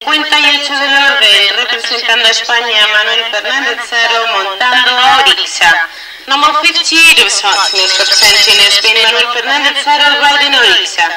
58 del orden, representando a España, Manuel Fernández Cerro, montando a Oryxa. Number 58 of Science representing Spain, Manuel Fernández Cerro, riding Oryxa.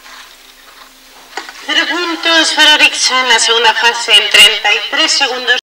Puntos para Oryxa en la segunda fase en 33 segundos.